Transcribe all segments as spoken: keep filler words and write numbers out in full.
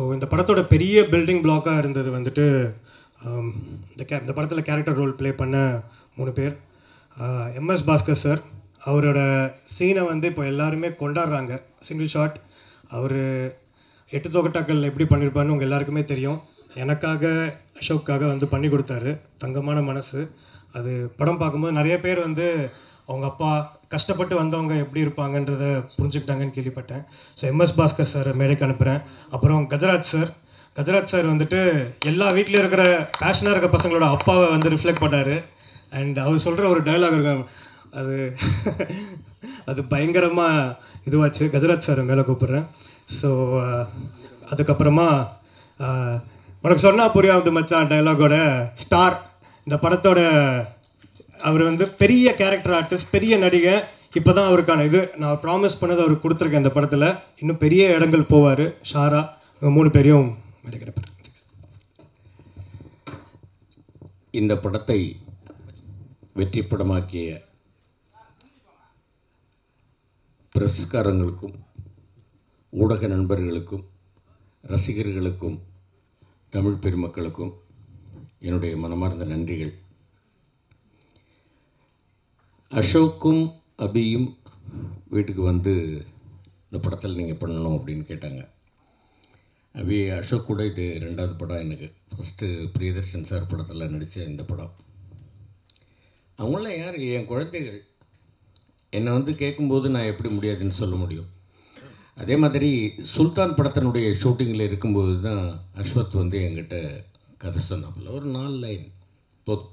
இந்த படத்தோட பெரிய பில்டிங் பிளாக்காக இருந்தது வந்துட்டு இந்த கே இந்த படத்தில் கேரக்டர் ரோல் ப்ளே பண்ண மூணு பேர். எம்எஸ் பாஸ்கர் சார், அவரோட சீனை வந்து இப்போ எல்லாருமே கொண்டாடுறாங்க. சிங்கிள் ஷாட் அவர் எட்டு தொகட்டாக்கள் எப்படி பண்ணியிருப்பாருன்னு உங்கள் எல்லாருக்குமே தெரியும். எனக்காக அசோக்காக வந்து பண்ணி கொடுத்தாரு. தங்கமான மனசு. அது படம் பார்க்கும்போது நிறைய பேர் வந்து அவங்க அப்பா கஷ்டப்பட்டு வந்தவங்க எப்படி இருப்பாங்கன்றத புரிஞ்சுக்கிட்டாங்கன்னு கேள்விப்பட்டேன். ஸோ எம்எஸ் பாஸ்கர் சார் மேடைக்கு அனுப்புகிறேன். அப்புறம் கஜராஜ் சார் கஜராஜ் சார் வந்துட்டு எல்லா வீட்லேயும் இருக்கிற பேஷனாக இருக்க பசங்களோட அப்பாவை வந்து ரிஃப்ளெக்ட் பண்ணார். அண்ட் அவர் சொல்கிற ஒரு டயலாக் இருக்கும், அது அது பயங்கரமாக இதுவாச்சு. கஜராஜ் சார் மேலே கூப்பிட்றேன். ஸோ அதுக்கப்புறமா உனக்கு சொன்னால் புரியாது மச்சான் டயலாகோட ஸ்டார், இந்த படத்தோட அவர் வந்து பெரிய கேரக்டர் ஆர்டிஸ்ட், பெரிய நடிகை. இப்போ தான் அவருக்கான இது நான் ப்ராமிஸ் பண்ணது அவருக்கு கொடுத்துருக்கேன். இந்த படத்தில் இன்னும் பெரிய இடங்கள் போவார். ஷாரா, மூணு பேரையும் கிடைப்பேன். இந்த படத்தை வெற்றி படமாக்கிய பிரஸ்காரங்களுக்கும் ஊடக நண்பர்களுக்கும் ரசிகர்களுக்கும் தமிழ் பெருமக்களுக்கும் என்னுடைய மனமார்ந்த நன்றிகள். அசோக்கும் அபியும் வீட்டுக்கு வந்து இந்த படத்தில் நீங்கள் பண்ணணும் அப்படின்னு கேட்டாங்க. அபி அசோக் கூட இது ரெண்டாவது படம் எனக்கு. ஃபஸ்ட்டு பிரியதர்ஷன் சார் படத்தில் நடித்த இந்த படம். அவங்களாம் யார்? என் குழந்தைகள். என்னை வந்து கேட்கும்போது நான் எப்படி முடியாதுன்னு சொல்ல முடியும். அதே மாதிரி சுல்தான் படத்தினுடைய ஷூட்டிங்கில் இருக்கும்போது தான் அஸ்வத் வந்து என்கிட்ட கதை சொன்னாப்புல. ஒரு நாலு லைன் போதும்.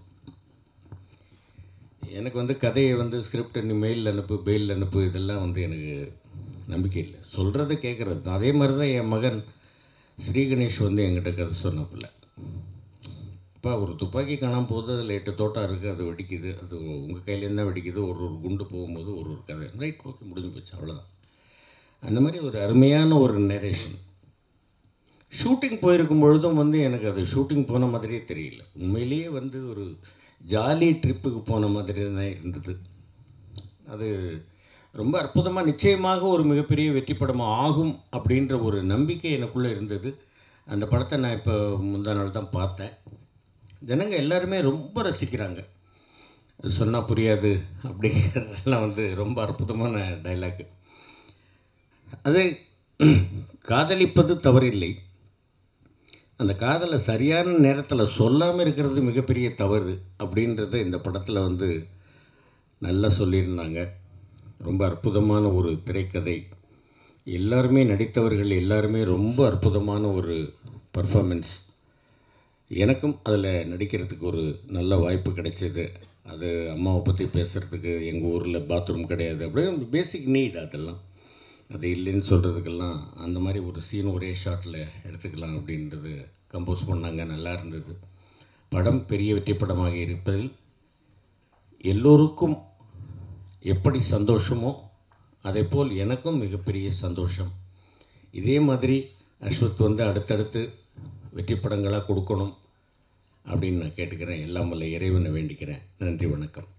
எனக்கு வந்து கதையை வந்து ஸ்கிரிப்ட் நீ மெயில் அனுப்பு, பெயில் அனுப்பு, இதெல்லாம் வந்து எனக்கு நம்பிக்கை இல்லை. சொல்கிறத கேட்குறது தான். அதே மாதிரி தான் என் மகன் ஸ்ரீகணேஷ் வந்து என்கிட்ட கதை சொன்னாப்புல. அப்பா ஒரு துப்பாக்கி காணாமல் போகுது, அதில் எட்டு தோட்டம் இருக்குது, அது வெடிக்குது, அது உங்கள் கையிலேருந்து தான் வெடிக்குது, ஒரு ஒரு குண்டு போகும்போது ஒரு ஒரு கதை. ரைட், ஓகே, முடிஞ்சு போச்சு, அவ்வளோதான். அந்த மாதிரி ஒரு அருமையான ஒரு நரேஷன். ஷூட்டிங் போயிருக்கும் பொழுதும் வந்து எனக்கு அது ஷூட்டிங் போன மாதிரியே தெரியல. உண்மையிலேயே வந்து ஒரு ஜாலி ட்ரிப்புக்கு போன மாதிரி தான் இருந்தது. அது ரொம்ப அற்புதமாக, நிச்சயமாக ஒரு மிகப்பெரிய வெற்றி படமாக ஆகும் அப்படின்ற ஒரு நம்பிக்கை எனக்குள்ளே இருந்தது. அந்த படத்தை நான் இப்போ முந்தா நாள் தான் பார்த்தேன். ஜனங்க எல்லாருமே ரொம்ப ரசிக்கிறாங்க. சொன்னால் புரியாது அப்படிங்கிறதெல்லாம் வந்து ரொம்ப அற்புதமான டைலாக்கு. அது காதலிப்பது தவறில்லை, அந்த காதலை சரியான நேரத்தில் சொல்லாமல் இருக்கிறது மிகப்பெரிய தவறு அப்படின்றத இந்த படத்தில் வந்து நல்லா சொல்லியிருந்தாங்க. ரொம்ப அற்புதமான ஒரு திரைக்கதை. எல்லாருமே நடித்தவர்கள் எல்லாருமே ரொம்ப அற்புதமான ஒரு பர்ஃபார்மன்ஸ். எனக்கும் அதில் நடிக்கிறதுக்கு ஒரு நல்ல வாய்ப்பு கிடைச்சிது. அது அம்மாவை பற்றி பேசுகிறதுக்கு எங்கள் ஊரில் பாத்ரூம் கிடையாது, அப்படியே பேசிக் நீட் அதெல்லாம். அது இல்லைன்னு சொல்கிறதுக்கெல்லாம் அந்த மாதிரி ஒரு சீன் ஒரே ஷாட்டில் எடுத்துக்கலாம் அப்படின்றது கம்போஸ் பண்ணாங்க. நல்லா இருந்தது. படம் பெரிய வெற்றி படமாக இருப்பதில் எல்லோருக்கும் எப்படி சந்தோஷமோ அதேபோல் எனக்கும் மிகப்பெரிய சந்தோஷம். இதே மாதிரி அஸ்வத் வந்து அடுத்தடுத்து வெற்றி படங்களாக கொடுக்கணும் அப்படின்னு நான் கேட்டுக்கிறேன். எல்லாம் வல்ல இறைவனை வேண்டிக்கிறேன். நன்றி, வணக்கம்.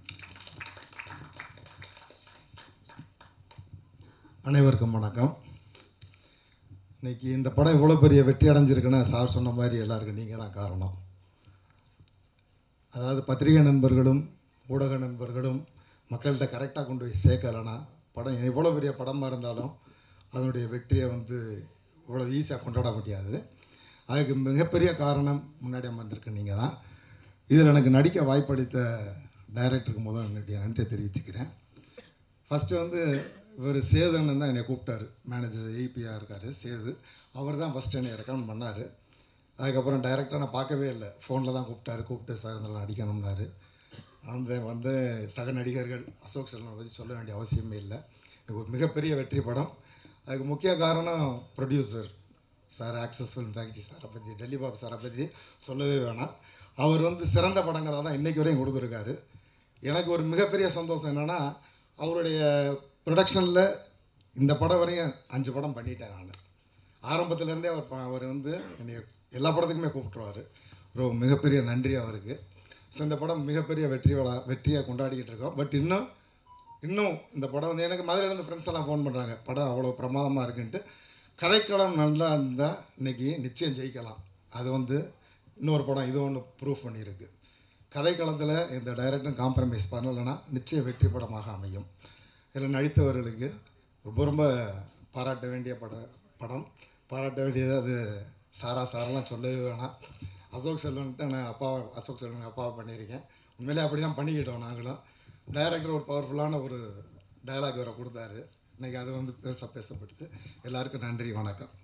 அனைவருக்கும் வணக்கம். இன்றைக்கி இந்த படம் இவ்வளோ பெரிய வெற்றி அடைஞ்சிருக்குன்னா சார் சொன்ன மாதிரி எல்லாருக்கும் நீங்கள் தான் காரணம். அதாவது பத்திரிகை நண்பர்களும் ஊடக நண்பர்களும் மக்கள்கிட்ட கரெக்டாக கொண்டு போய் சேர்க்கலைன்னா படம் எவ்வளோ பெரிய படமாக இருந்தாலும் அதனுடைய வெற்றியை வந்து இவ்வளோ ஈஸியாக கொண்டாட முடியாது. அதுக்கு மிகப்பெரிய காரணம் முன்னாடி அமர்ந்திருக்கு நீங்கள் தான். இதில் எனக்கு நடிக்க வாய்ப்பளித்த டைரக்டருக்கு முதல் என்னுடைய நன்றியை தெரிவித்துக்கிறேன். ஃபஸ்ட்டு வந்து இவர் சேதுன்னு தான் என்னை கூப்பிட்டாரு. மேனேஜர் ஏபியாக இருக்கார் சேது. அவர் தான் ஃபஸ்ட்டு என்னை ரெக்கமெண்ட் பண்ணார். அதுக்கப்புறம் டைரெக்டாக நான் பார்க்கவே இல்லை, ஃபோனில் தான் கூப்பிட்டாரு. கூப்பிட்டு சார் இதெல்லாம் நடிக்கணும்னாரு. அந்த வந்து சக நடிகர்கள் அசோக் செல்வனை பற்றி சொல்ல வேண்டிய அவசியமே இல்லை. இது ஒரு மிகப்பெரிய வெற்றி படம். அதுக்கு முக்கிய காரணம் producer sir, access film factory சாரை பற்றி, டெல்லி பாபு சாரை பற்றி சொல்லவே வேணாம். அவர் வந்து சிறந்த படங்களை தான் இன்றைக்கி வரையும் கொடுத்துருக்காரு. எனக்கு ஒரு மிகப்பெரிய சந்தோஷம் என்னென்னா, அவருடைய ப்ரொடக்ஷனில் இந்த படம் வரையும் அஞ்சு படம் பண்ணிட்டேன் நான். ஆரம்பத்துலேருந்தே அவர் அவர் வந்து என்னை எல்லா படத்துக்குமே கூப்பிட்ருவார். ஒரு மிகப்பெரிய நன்றி அவருக்கு. ஸோ இந்த படம் மிகப்பெரிய வெற்றி விழா வெற்றியாக கொண்டாடிக்கிட்டு இருக்கோம். பட் இன்னும் இன்னும் இந்த படம் வந்து எனக்கு மதுரையிலேருந்து ஃப்ரெண்ட்ஸ் எல்லாம் ஃபோன் பண்ணுறாங்க, படம் அவ்வளோ பிரமாதமாக இருக்குன்ட்டு. கதைக்களம் நல்லா இருந்தால் இன்றைக்கி நிச்சயம் ஜெயிக்கலாம். அது வந்து இன்னொரு படம் இது ஒன்று ப்ரூஃப் பண்ணியிருக்கு. கதைக்களத்தில் இந்த டைரக்டரும் காம்ப்ரமைஸ் பண்ணலைன்னா நிச்சயம் வெற்றி படமாக அமையும். இதில் நடித்தவர்களுக்கு ரொம்ப ரொம்ப பாராட்ட வேண்டிய பட படம் பாராட்ட வேண்டியது. அது சாரா சாரெல்லாம் சொல்லவே வேணாம். அசோக் செல்வன்ட்டு நான் அப்பாவை அசோக் செல்வன் அப்பாவை பண்ணியிருக்கேன். உண்மையிலே அப்படி தான் பண்ணிக்கிட்டோம் நாங்களும். டைரக்டர் ஒரு பவர்ஃபுல்லான ஒரு டயலாக் வேறு கொடுத்தாரு. இன்றைக்கி அது வந்து பெருசாக பேசப்படுது. எல்லாருக்கும் நன்றி, வணக்கம்.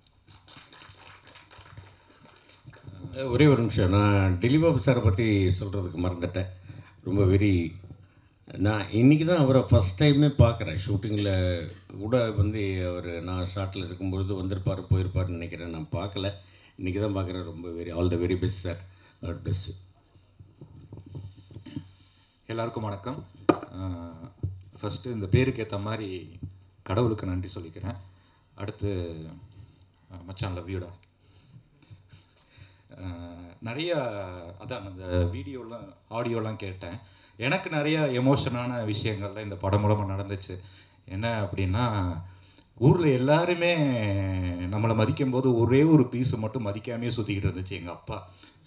ஒரே ஒரு நிமிஷம், நான் டில்லி பாபு சாரை பற்றி சொல்கிறதுக்கு மறந்துட்டேன். ரொம்ப வெரி நான் இன்றைக்கி தான் அவரை ஃபஸ்ட் டைமே பார்க்குறேன். ஷூட்டிங்கில் கூட வந்து அவர் நான் ஷாட்டில் இருக்கும்பொழுது வந்திருப்பார் போயிருப்பார்னு நினைக்கிறேன். நான் பார்க்கல, இன்றைக்கி தான் பார்க்குறேன். ரொம்ப very all the very best sir. God bless you. எல்லாருக்கும் வணக்கம். ஃபஸ்ட்டு இந்த பேருக்கு ஏற்ற மாதிரி கடவுளுக்கு நன்றி சொல்லிக்கிறேன். அடுத்து மச்சான் லவ்யூடா. நிறையா அதான் அந்த வீடியோலாம் ஆடியோலாம் கேட்டேன். எனக்கு நிறையா எமோஷனான விஷயங்கள்லாம் இந்த படம் மூலமாக நடந்துச்சு. என்ன அப்படின்னா, ஊரில் எல்லாருமே நம்மளை மதிக்கும் போது ஒரே ஒரு பீஸு மட்டும் மதிக்காமையே சுற்றிக்கிட்டு இருந்துச்சு எங்கள் அப்பா.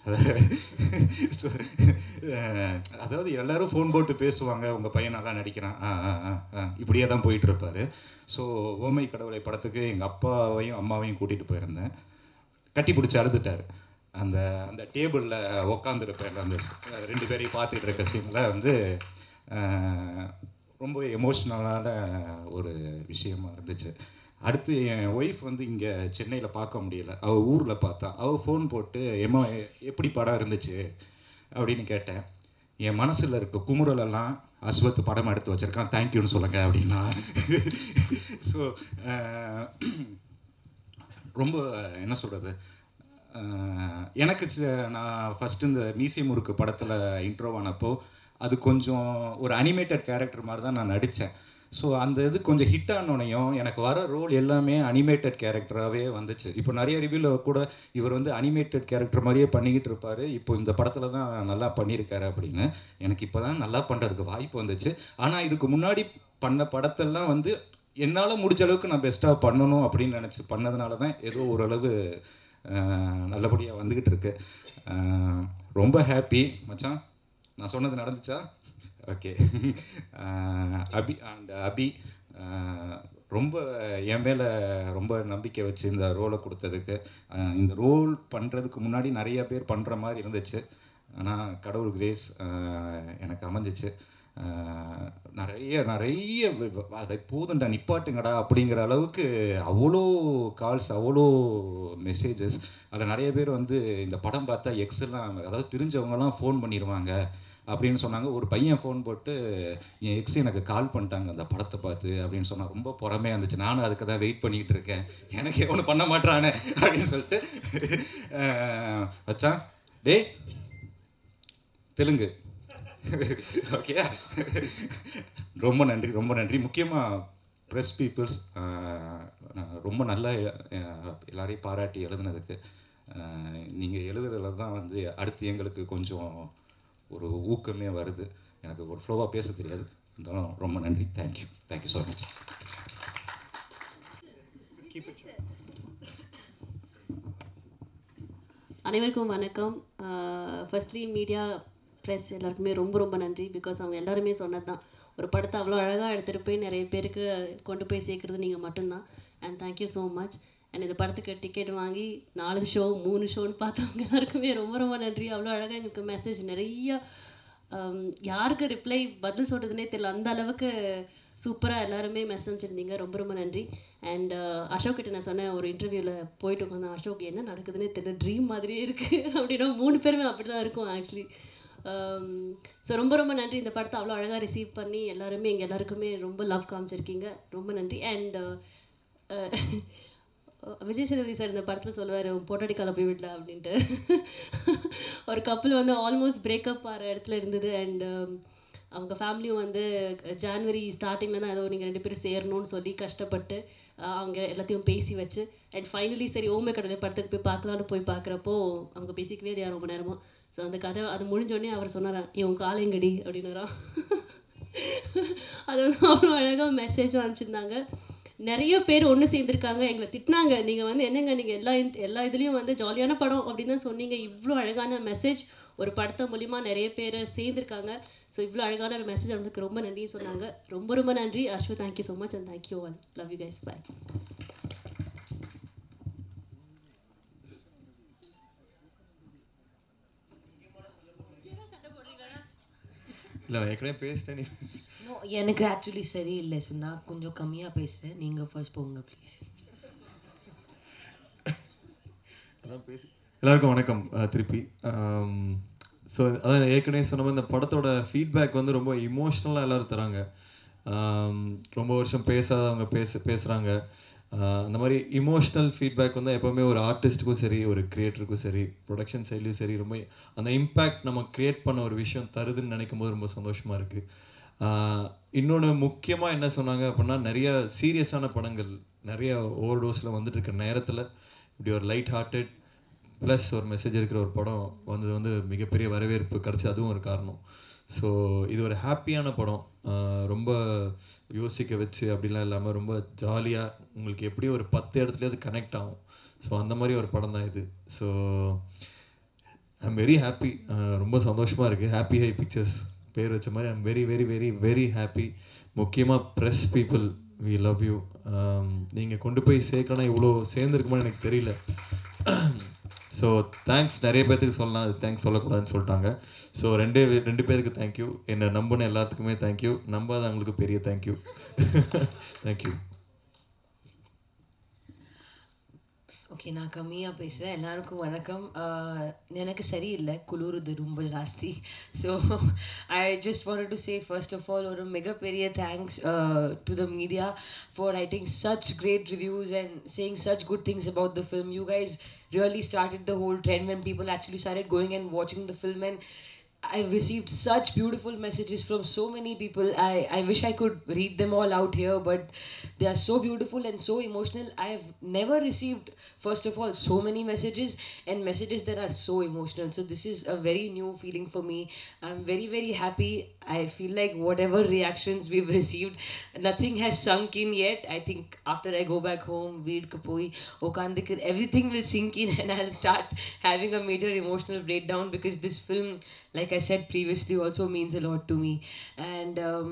அதாவது எல்லோரும் ஃபோன் போட்டு பேசுவாங்க, உங்கள் பையன் நல்லா நடிக்கிறான், ஆ ஆ ஆ இப்படியே தான் போயிட்டுருப்பார். ஸோ ஓமை கடவுளை படத்துக்கு எங்கள் அப்பாவையும் அம்மாவையும் கூட்டிகிட்டு போயிருந்தேன். கட்டி பிடிச்சி அழுதுட்டார். அந்த அந்த டேபிளில் உக்காந்துருப்பேன், அந்த ரெண்டு பேரையும் பார்த்துட்டு இருக்க சீனில் வந்து ரொம்ப எமோஷ்னலான ஒரு விஷயமா இருந்துச்சு. அடுத்து என் ஒய்ஃப் வந்து இங்கே சென்னையில் பார்க்க முடியல, அவள் ஊரில் பார்த்தா. அவள் ஃபோன் போட்டு எம்மா எப்படி படம் இருந்துச்சு அப்படின்னு கேட்டேன். என் மனசில் இருக்க குமுறலெல்லாம் அஸ்வத் படம் எடுத்து வச்சுருக்கான், தேங்க்யூன்னு சொல்லுங்கள் அப்படின்னா. ஸோ ரொம்ப என்ன சொல்கிறது, எனக்கு நான் ஃபஸ்ட்டு இந்த மீசை முறுக்கு படத்தில் இன்ட்ரோ ஆனப்போ அது கொஞ்சம் ஒரு அனிமேட்டட் கேரக்டர் மாதிரி தான் நான் நடித்தேன். ஸோ அந்த இது கொஞ்சம் ஹிட் ஆனோனையும் எனக்கு வர ரோல் எல்லாமே அனிமேட்டட் கேரக்டராகவே வந்துச்சு. இப்போ நிறைய ரிவ்யூவில் கூட இவர் வந்து அனிமேட்டட் கேரக்டர் மாதிரியே பண்ணிக்கிட்டு இருப்பார், இப்போ இந்த படத்தில் தான் நல்லா பண்ணியிருக்காரு அப்படின்னு. எனக்கு இப்போ தான் நல்லா பண்ணுறதுக்கு வாய்ப்பு வந்துச்சு. ஆனால் இதுக்கு முன்னாடி பண்ண படத்தெல்லாம் வந்து என்னால் முடிஞ்ச அளவுக்கு நான் பெஸ்ட்டாக பண்ணணும் அப்படின்னு நினச்சி பண்ணதுனால தான் ஏதோ ஓரளவு நல்லபடியாக வந்துக்கிட்டு இருக்கு. ரொம்ப ஹாப்பி மச்சான். நான் சொன்னது நடந்துச்சா? ஓகே. அபி அண்ட் அபி ரொம்ப என் மேலே ரொம்ப நம்பிக்கை வச்சு இந்த ரோலை கொடுத்ததுக்கு. இந்த ரோல் பண்ணுறதுக்கு முன்னாடி நிறைய பேர் பண்ணுற மாதிரி இருந்துச்சு, ஆனால் கடவுள் கிரேஸ் எனக்கு அமைஞ்சிச்சு. நிறைய நிறைய அதை போதுண்டா நிப்பாட்டுங்கடா அப்படிங்கிற அளவுக்கு அவ்வளோ கால்ஸ், அவ்வளோ மெசேஜஸ். அதில் நிறைய பேர் வந்து இந்த படம் பார்த்தா எக்ஸ்லாம், அதாவது பிரிஞ்சவங்கலாம் ஃபோன் பண்ணிடுவாங்க அப்படின்னு சொன்னாங்க. ஒரு பையன் ஃபோன் போட்டு என் எக்ஸ் எனக்கு கால் பண்ணிட்டாங்க அந்த படத்தை பார்த்து அப்படின்னு சொன்னால் ரொம்ப பொறாமையாக இருந்துச்சு. நானும் அதுக்கு தான் வெயிட் பண்ணிக்கிட்டு இருக்கேன், எனக்கு எவனும் பண்ண மாட்டானே அப்படின்னு சொல்லிட்டு வச்சான். டே தெலுங்கு ஓகே. ரொம்ப நன்றி, ரொம்ப நன்றி. முக்கியமாக ப்ரெஸ் பீப்புள்ஸ் ரொம்ப நல்லா எல்லாரையும் பாராட்டி எழுதுனதுக்கு. நீங்கள் எழுதுறதுல தான் வந்து அடுத்து எங்களுக்கு கொஞ்சம் ஒரு ஊக்கமே வருது. எனக்கு ஒரு ஃப்ளோவாக பேச தெரியாது, இருந்தாலும் ரொம்ப நன்றி. Thank you, thank you so much. அனைவருக்கும் வணக்கம். ஃபர்ஸ்ட்லி மீடியா ப்ரெஸ் எல்லாருக்குமே ரொம்ப ரொம்ப நன்றி. பிகாஸ் அவங்க எல்லாருமே சொன்னது தான், ஒரு படத்தை அவ்வளோ அழகாக எடுத்துகிட்டு போய் நிறைய பேருக்கு கொண்டு போய் சேர்க்குறது நீங்கள் மட்டும்தான். And thank you so much. And இந்த படத்துக்கு டிக்கெட் வாங்கி நாலு ஷோ மூணு ஷோன்னு பார்த்தவங்க எல்லாருக்குமே ரொம்ப ரொம்ப நன்றி. அவ்வளோ அழகாக எங்களுக்கு மெசேஜ் நிறைய, யாருக்கு ரிப்ளை பதில் சொல்கிறதுனே தெரியல, அந்த அளவுக்கு சூப்பராக எல்லாருமே மெசேஜ் இருந்தீங்க. ரொம்ப ரொம்ப நன்றி. அண்ட் அசோக் கிட்ட நான் சொன்னேன் ஒரு இன்டர்வியூவில் போயிட்டு உட்காந்தேன், அசோக் என்ன நடக்குதுன்னே தெரியல, ட்ரீம் மாதிரியே இருக்குது அப்படின்னா. மூணு பேருமே அப்படி தான் இருக்கும் ஆக்சுவலி. ஸோ ரொம்ப ரொம்ப நன்றி. இந்த படத்தை அவ்வளோ அழகாக ரிசீவ் பண்ணி எல்லாருமே எங்கள் எல்லாருக்குமே ரொம்ப லவ் காமிச்சிருக்கீங்க, ரொம்ப நன்றி. அண்ட் விஜய் சேதுபதி சார் இந்த படத்தில் சொல்லுவார், பொட்டாட்டிக்கால போய் விடல அப்படின்ட்டு. ஒரு கப்பல் வந்து ஆல்மோஸ்ட் பிரேக்கப் ஆகிற இடத்துல இருந்தது. அண்ட் அவங்க ஃபேமிலியும் வந்து ஜான்வரி ஸ்டார்டிங்கில் தான் ஏதோ நீங்கள் ரெண்டு பேரும் சேரணும்னு சொல்லி கஷ்டப்பட்டு அவங்க எல்லாத்தையும் பேசி வச்சு அண்ட் ஃபைனலி சரி ஓமை கடவுளை படத்துக்கு போய் பார்க்கலான்னு போய் பார்க்குறப்போ அவங்க பேசிக்கவே இல்லையா ரொம்ப நேரமாக. ஸோ அந்த கதை அது முடிஞ்சோடனே அவர் சொன்னாராம், இவன் காலைங்கடி அப்படின்னாராம். அது வந்து அவ்வளோ அழகாக மெசேஜும் அனுப்பிச்சிருந்தாங்க. நிறைய பேர் ஒன்று சேர்ந்துருக்காங்க. எங்களை திட்டினாங்க, நீங்கள் வந்து என்னங்க நீங்கள் எல்லா எல்லா இதுலேயும் வந்து ஜாலியான படம் அப்படின்னு தான் சொன்னீங்க. இவ்வளோ அழகான மெசேஜ் ஒரு படத்தை மூலிமா நிறைய பேர் சேர்ந்துருக்காங்க. ஸோ இவ்வளோ அழகான ஒரு மெசேஜ் அவங்களுக்கு ரொம்ப நன்றின்னு சொன்னாங்க. ரொம்ப ரொம்ப நன்றி Ashwath. Thank you so much and thank you all. Love you guys. Bye. இல்லை ஏற்கனவே பேசிட்டேன். நோ எனக்கு ஆக்சுவலி சரியில்லை. ஸோ நான் கொஞ்சம் கம்மியாக பேசுகிறேன். நீங்கள் ஃபர்ஸ்ட் போங்க ப்ளீஸ். அதான் பேசி எல்லாருக்கும் வணக்கம். திருப்பி ஸோ அதான் ஏற்கனவே சொன்ன மாதிரி இந்த படத்தோட ஃபீட்பேக் வந்து ரொம்ப இமோஷ்னலாக எல்லோரும் தராங்க. ரொம்ப வருஷம் பேசாதவங்க பேச பேசுகிறாங்க. அந்த மாதிரி இமோஷ்னல் ஃபீட்பேக் வந்து எப்போவுமே ஒரு ஆர்டிஸ்ட்டுக்கும் சரி, ஒரு க்ரியேட்டருக்கும் சரி, ப்ரொடக்ஷன் சைட்லேயும் சரி, ரொம்ப அந்த இம்பேக்ட் நம்ம க்ரியேட் பண்ண ஒரு விஷயம் தருதுன்னு நினைக்கும் போது ரொம்ப சந்தோஷமாக இருக்குது. இன்னொன்று முக்கியமாக என்ன சொன்னாங்க அப்படின்னா, நிறைய சீரியஸான படங்கள் நிறைய ஓவர் டோஸில் வந்துட்டு இருக்க நேரத்தில் இப்படி ஒரு லைட் ஹார்ட்டட் ப்ளஸ் ஒரு மெசேஜ் இருக்கிற ஒரு படம் வந்தது வந்து மிகப்பெரிய வரவேற்பு கிடச்சி, அதுவும் ஒரு காரணம். ஸோ இது ஒரு ஹாப்பியான படம். ரொம்ப யோசிக்க வச்சு அப்படிலாம் இல்லாமல் ரொம்ப ஜாலியாக உங்களுக்கு எப்படி ஒரு பத்து இடத்துலையாவது கனெக்ட் ஆகும். ஸோ அந்த மாதிரி ஒரு படம் தான் இது. So I am very happy. ரொம்ப சந்தோஷமாக இருக்குது. ஹாப்பி ஹை பிக்சர்ஸ் பேர் வச்ச மாதிரி I am very very very very happy. முக்கியமாக press people, we love you. நீங்கள் கொண்டு போய் சேர்க்கணும் இவ்வளோ சேர்ந்துருக்குமான்னு எனக்கு தெரியல. So thanks. நிறைய பேர்த்துக்கு சொல்லலாம், அது தேங்க்ஸ் சொல்லக்கூடாதுன்னு சொல்லிட்டாங்க. ஸோ ரெண்டே ரெண்டு பேருக்கு தேங்க்யூ. என்னை நம்பின எல்லாத்துக்குமே தேங்க்யூ. நம்பாதவங்களுக்கு பெரிய தேங்க்யூ. தேங்க்யூ. ஓகே, நான் கம்மியாக பேசுகிறேன். எல்லாருக்கும் வணக்கம். எனக்கு சரியில்லை, குளிருது ரொம்ப ஜாஸ்தி. So I just wanted to say first of all ஒரு மிகப்பெரிய thanks to the media for writing such great reviews and saying such good things about the film. You guys really started the whole trend when people actually started going and watching the film, and I've received such beautiful messages from so many people. I, I wish I could read them all out here, but they are so beautiful and so emotional. I've never received, first of all, so many messages and messages that are so emotional. So this is a very new feeling for me. I'm very, very happy. I feel like whatever reactions we've received, nothing has sunk in yet. I think after I go back home, Veed Kapoi, Okandikar, everything will sink in and I'll start having a major emotional breakdown, because this film, like I said previously, also means a lot to me. And um,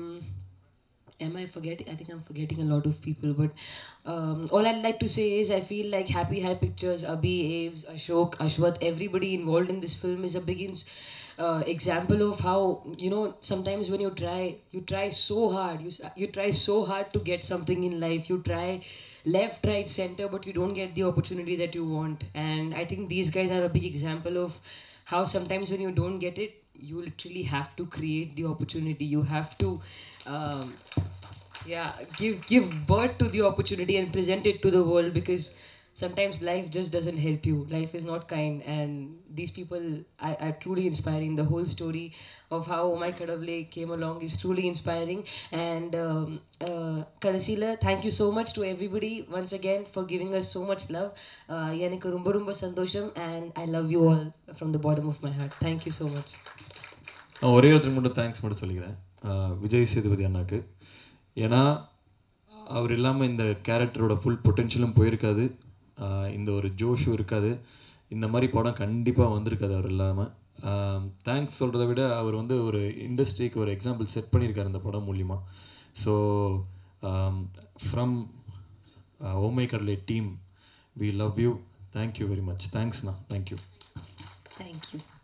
am I forgetting? I think I'm forgetting a lot of people, but um, all I'd like to say is I feel like Happy High Pictures, Abhi, Aves, Ashok, Ashwath, everybody involved in this film is a big ins- uh, example of how, you know, sometimes when you try, you try so hard, you, you try so hard to get something in life, you try left, right, center, but you don't get the opportunity that you want. And I think these guys are a big example of how sometimes when you don't get it, you literally have to create the opportunity. You have to um, yeah give give birth to the opportunity and present it to the world, because sometimes life just doesn't help you. Life is not kind, and these people are, are truly inspiring. The whole story of how My Kadavule came along is truly inspiring. And um, uh, Kadasila, thank you so much to everybody once again for giving us so much love. Yanakku romba romba sandosham, and I love you all from the bottom of my heart. Thank you so much. நான் ஒரே ஒருத்தருக்கு மட்டும் thanks மட்டும் சொல்லிக்கிறேன், விஜய் சேதுபதி அண்ணாக்கு. ஏன்னா அவர் இல்லாமல் இந்த கேரக்டரோட ஃபுல் பொட்டென்ஷியலும் போயிருக்காது, இந்த ஒரு ஜோஷும் இருக்காது, இந்த மாதிரி படம் கண்டிப்பாக வந்திருக்காது அவர் இல்லாமல். தேங்க்ஸ் சொல்கிறத விட அவர் வந்து ஒரு இண்டஸ்ட்ரிக்கு ஒரு எக்ஸாம்பிள் செட் பண்ணியிருக்காரு இந்த படம் மூலிமா. So from oh my Kadavule team, we love you. Thank you very much. தேங்க்ஸ்ண்ணா. தேங்க்யூ. Thank you.